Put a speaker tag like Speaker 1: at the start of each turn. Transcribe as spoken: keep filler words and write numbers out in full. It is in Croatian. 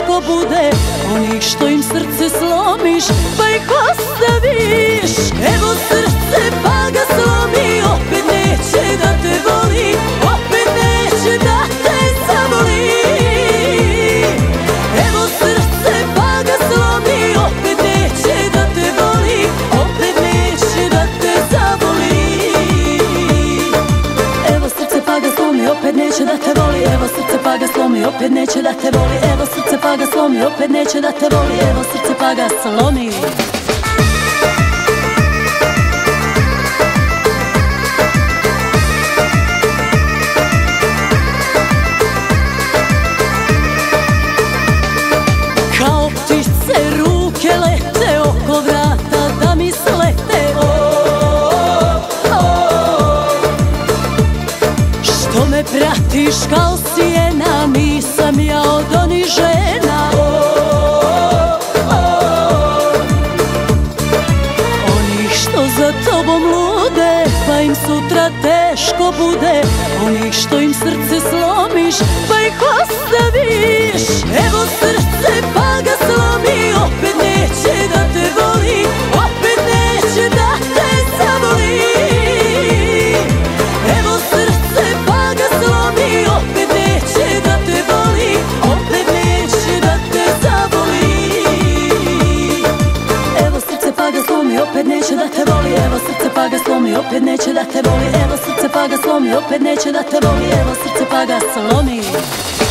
Speaker 1: teško bude, onih što im srce slomiš pa ih ostaviš. Evo srce pa ga slomi, opet neće da te voli, opet neće da te zavoli. Evo srce pa ga slomi, opet neće da te voli, opet neće da te zavoli. Evo srce pa ga slomi, opet neće da te voli. Evo srce pa ga slomi, opet neće da te voli. Evo srce pa ga slomi, opet neće da te voli. Evo srce pa ga slomi. Kao ptice ruke lete oko vrata da mi slete. Što me pratiš kao sjena, nisam ja od onih žena. Onih što za tobom lude, pa im sutra teško bude, onih što im srce slomiš pa ih ostaviš. Evo srce pa ga slomi, opet neće da te voli, opet neće da te zavoli. Evo srce pa ga slomi, opet neće da te voli, opet neće da te zavoli. Evo srce pa ga slomi, opet neće da te voli. Evo srce pa ga slomi, opet neće da te voli. Evo srce pa ga slomi, opet neće da te voli. Evo srce pa ga slomi.